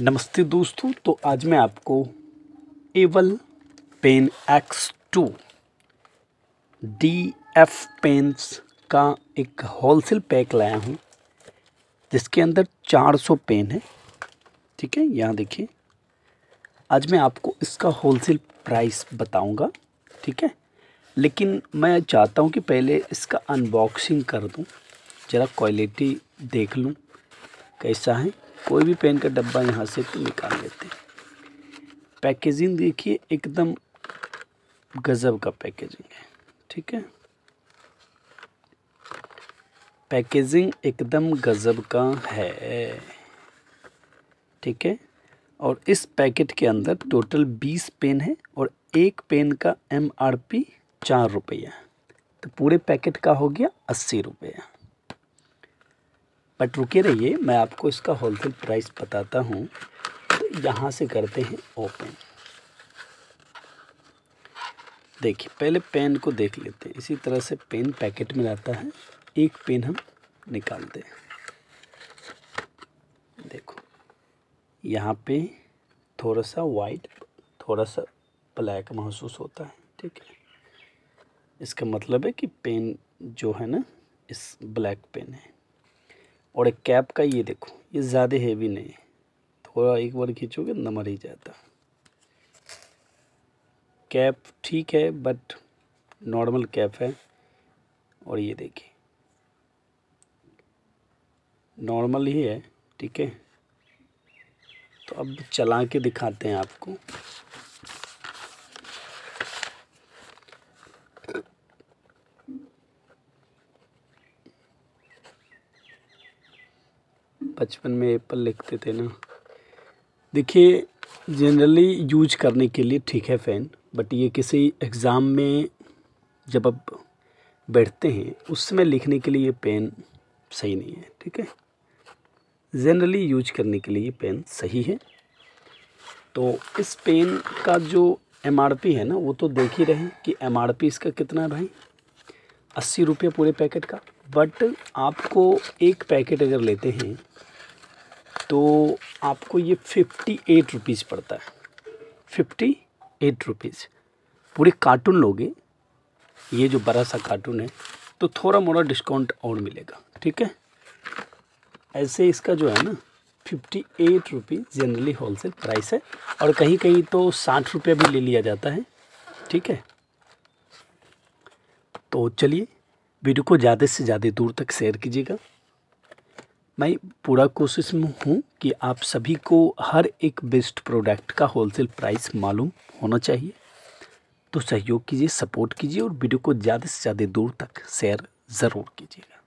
नमस्ते दोस्तों। तो आज मैं आपको एवल पेन X2 DF पेन्स का एक होलसेल पैक लाया हूँ, जिसके अंदर 400 पेन है। ठीक है, यहाँ देखिए। आज मैं आपको इसका होलसेल प्राइस बताऊंगा। ठीक है, लेकिन मैं चाहता हूँ कि पहले इसका अनबॉक्सिंग कर दूँ, ज़रा क्वालिटी देख लूँ कैसा है। कोई भी पेन का डब्बा यहाँ से तो निकाल लेते हैं। पैकेजिंग देखिए, एकदम गजब का पैकेजिंग है। ठीक है, पैकेजिंग एकदम गजब का है। ठीक है, और इस पैकेट के अंदर टोटल 20 पेन है और एक पेन का MRP 4 रुपया, तो पूरे पैकेट का हो गया 80 रुपया। बट रुके रहिए, मैं आपको इसका होलसेल प्राइस बताता हूँ। तो यहाँ से करते हैं ओपन। देखिए, पहले पेन को देख लेते हैं। इसी तरह से पेन पैकेट में रहता है। एक पेन हम निकालते हैं। देखो, यहाँ पे थोड़ा सा वाइट, थोड़ा सा ब्लैक महसूस होता है। ठीक है, इसका मतलब है कि पेन जो है ना, इस ब्लैक पेन है। और एक कैप का ये देखो, ये ज़्यादा हेवी नहीं है, थोड़ा एक बार खींचोगे न मर ही जाता। कैप ठीक है, बट नॉर्मल कैप है। और ये देखिए, नॉर्मल ही है। ठीक है, तो अब चला के दिखाते हैं आपको। बचपन में एप्पल लिखते थे ना। देखिए, जनरली यूज करने के लिए ठीक है पेन, बट ये किसी एग्ज़ाम में जब आप बैठते हैं उस समय लिखने के लिए ये पेन सही नहीं है। ठीक है, जनरली यूज करने के लिए ये पेन सही है। तो इस पेन का जो MRP है ना, वो तो देख ही रहे कि MRP इसका कितना है भाई, 80 रुपये पूरे पैकेट का। बट आपको एक पैकेट अगर लेते हैं तो आपको ये 58 रुपीज़ पड़ता है। 58 रुपीज़ पूरे कार्टून लोगे, ये जो बड़ा सा कार्टून है, तो थोड़ा मोड़ा डिस्काउंट और मिलेगा। ठीक है, ऐसे इसका जो है ना 58 रुपीज़ जनरली होलसेल प्राइस है। और कहीं कहीं तो 60 रुपये भी ले लिया जाता है। ठीक है, तो चलिए वीडियो को ज़्यादा से ज़्यादा दूर तक शेयर कीजिएगा। मैं पूरा कोशिश में हूँ कि आप सभी को हर एक बेस्ट प्रोडक्ट का होलसेल प्राइस मालूम होना चाहिए। तो सहयोग कीजिए, सपोर्ट कीजिए और वीडियो को ज़्यादा से ज़्यादा दूर तक शेयर ज़रूर कीजिएगा।